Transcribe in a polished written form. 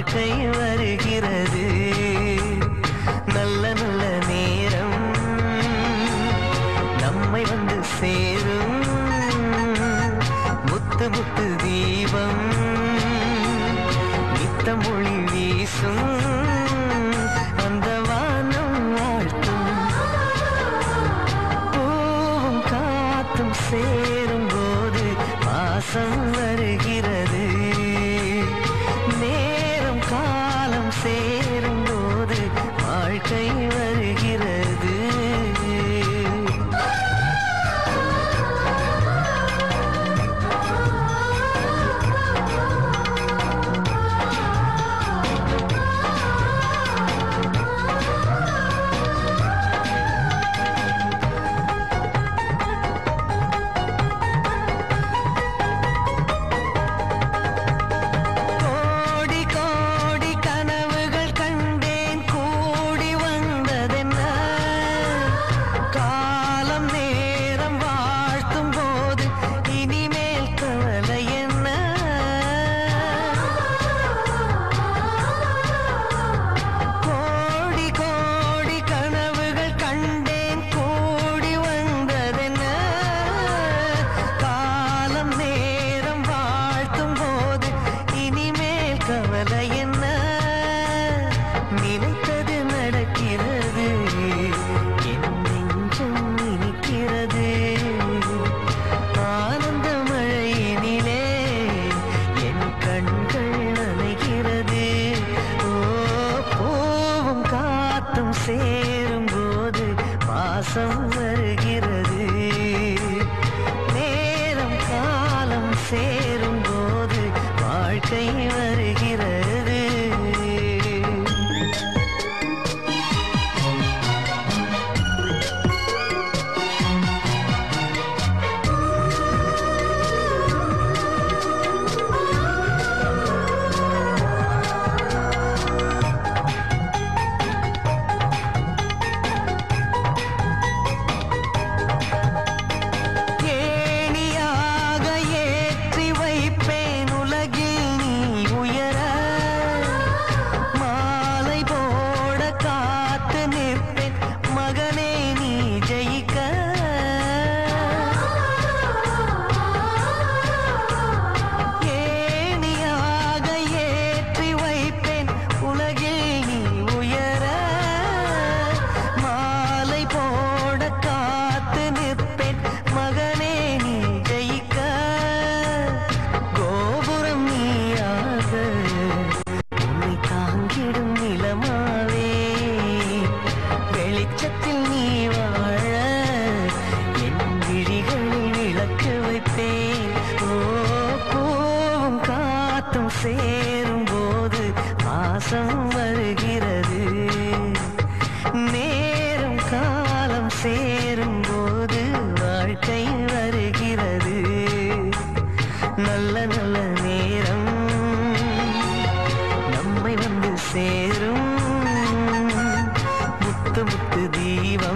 வாழ்க்கை வருகிறது. நல்ல நல்ல நேரம் நம்மை வந்து சேரும். முத்து முத்து தீபம் நித்தம் ஒளி வீசும். அந்த வானம் வாழ்த்தும் பூவும் காத்தும் சேரும் போது பாசம் வருகிறது. நேரம் காலம் சேரும் போது வாழ்க்கை வருகிறது. நினைத்தது நடக்கிறது. என் நெஞ்சம் இனிக்கிறது. ஆனந்த மழையினிலே என் கண்கள் நனைகிறது. ஓ பூவும் காத்தும் சேரும் போது பாசம் வருகிறது. நேரம் காலம் சேரும் போது வாழ்க்கை வருகிறது. வெளிச்சத்தில் நீ வாழ என் விழிகளில் விளக்கு வைப்பேன். ஓ பூவும் காத்தும் சேரும் போது பாசம் வருகிறது. நேரம் காலம் சேரும் போது வாழ்க்கை வருகிறது. நல்ல நல்ல நேரம் நம்மை வந்து சேரும். முத்து முத்து தீபம்